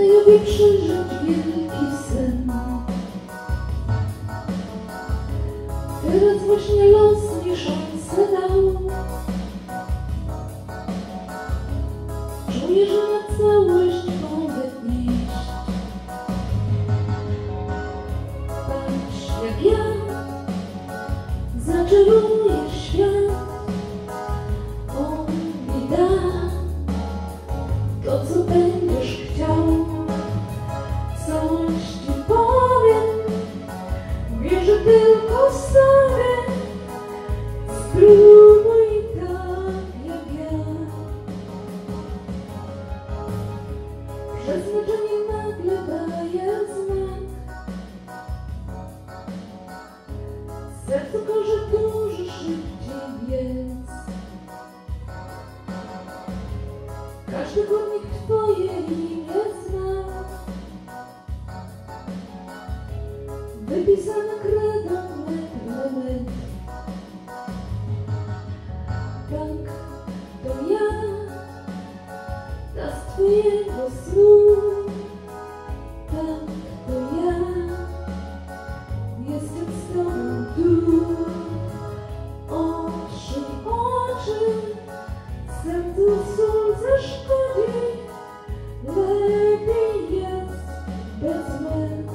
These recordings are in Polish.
Jowie przeżyć wielki sen. Teraz właśnie los mi szansę dał. Czuję, że na całość mogę iść. Patrz jak ja zaczaruję świat. On mi da to, co będziesz chciał. Coś ci powiem, wierzę tylko w sobie. Spróbuj tak jak ja. Przeznaczenie nagle daje znak. Sercu każe dużo szybciej biec. Każdy chodnik twoje imię zna. Wypisane kredą metr na metr. Tak, to ja, ta z twojego snu. Tak, to ja, jestem z tobą tu. Oczy, sercu sól zaszkodzi. Lepiej jest bez łez.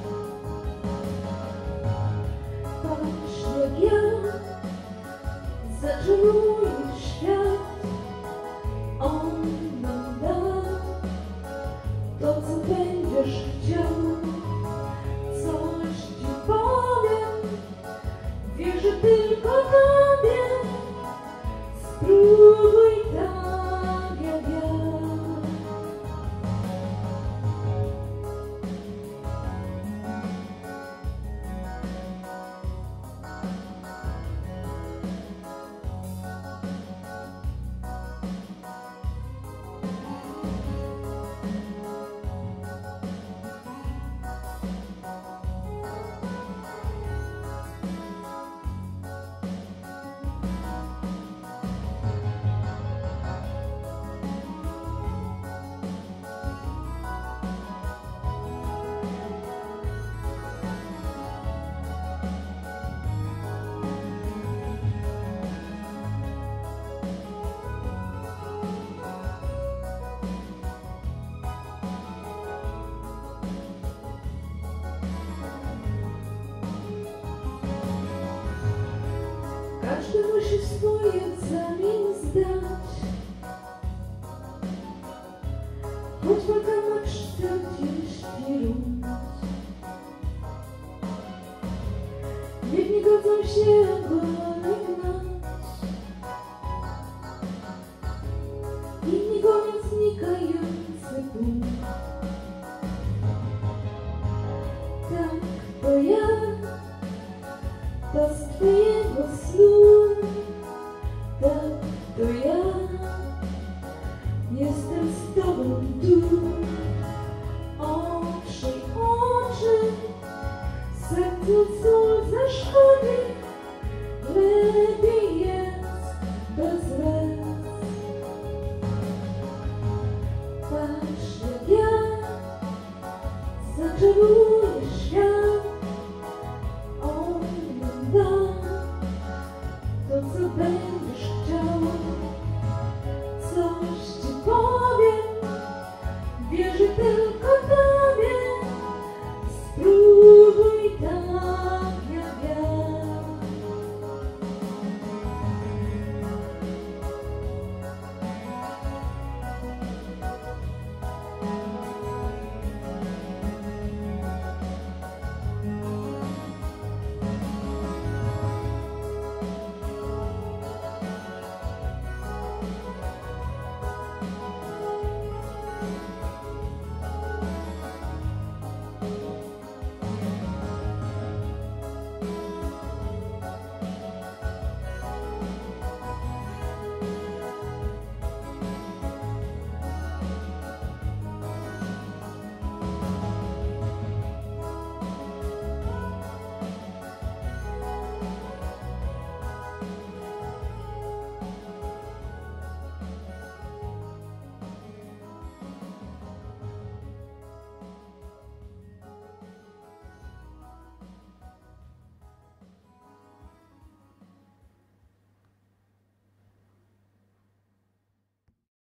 Patrz jak ja zaczaruję świat. On nam da to, co będziesz chciał. Coś ci powiem, wierzę tylko tobie. Spróbuj tak jak ja. Każdy musi swój egzamin zdać. Choć walka ma 40 rund. Jedni godzą się ogony gnać, inni gonią znikający punkt.